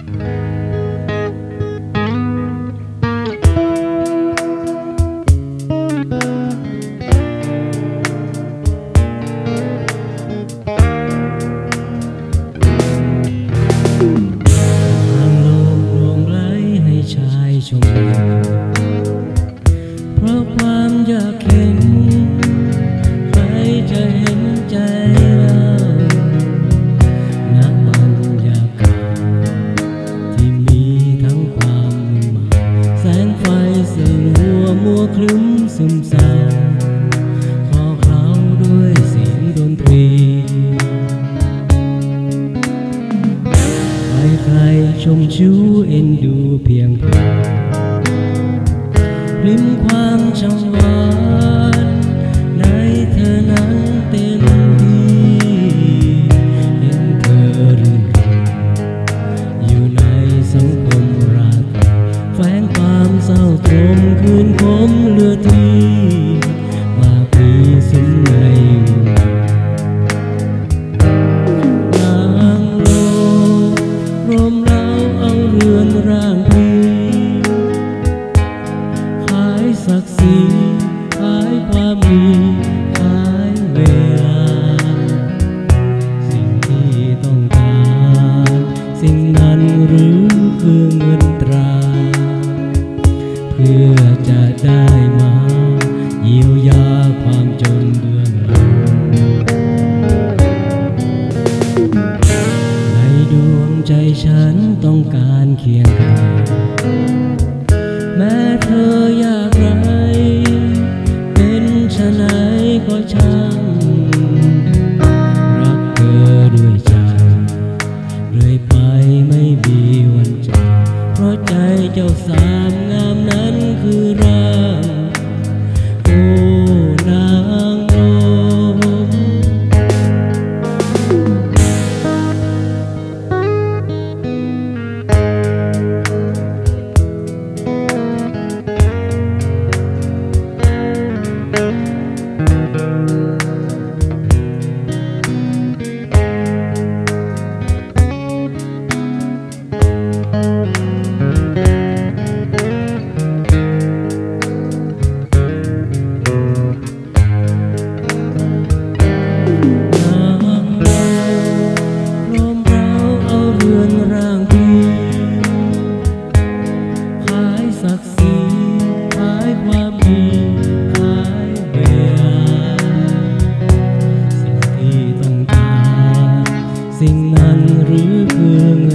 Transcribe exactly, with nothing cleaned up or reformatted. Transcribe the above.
ชมเพราะความอยากเห็นใครจะเห็นใจเราณบรรยากาศที่มีทั้งความมุ่งมั่นแสงไฟสลัวมัวคลึ้มซึมเศร้าขอเคล้าด้วยเสียงดนตรีใครๆชมชูเอ็นดูเพียงพอริมความช่างหวานในเธอนั้นเต็มที่เห็นเธอรื่นรมอยู่ในสังคมรักแฝงความเศร้าตรมคืนคมเลือทีมาปีสุมในนางโลรมเล้าเอาเรือนร่างศักดิ์ศรีขายความดีขายเวลาสิ่งที่ต้องการสิ่งนั้นหรือคือเงินตราเพื่อจะได้มาเยียวยาความจนเบื้องหลังในดวงใจฉันต้องการเคียงข้างแม้เธออยากไรเป็นชะไหนก็ช่างรักเธอด้วยใจเรื่อยไปไม่มีวันจางเพราะใจเจ้าสามงามนั้นคือร่างโอ้นางลมศักดิ์ศรีขายความดีขายเวลาสิ่งที่ต้องการสิ่งนั้นหรือคือเงิน